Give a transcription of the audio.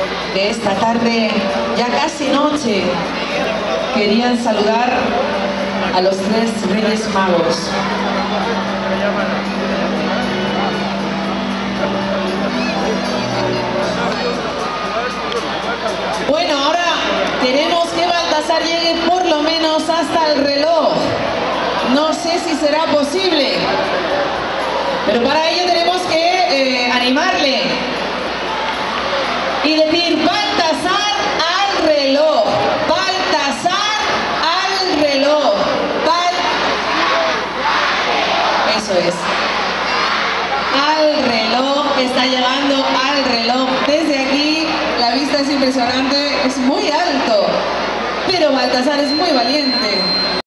de esta tarde, ya casi noche, querían saludar a los tres Reyes Magos. Bueno, ahora queremos que Baltasar llegue por lo menos hasta el reloj. No sé si será posible, pero para ello tenemos que animarle y decir: Baltasar al reloj, Baltasar al reloj, eso es, al reloj, está llegando al reloj. Desde aquí la vista es impresionante, es muy alto, pero Baltasar es muy valiente.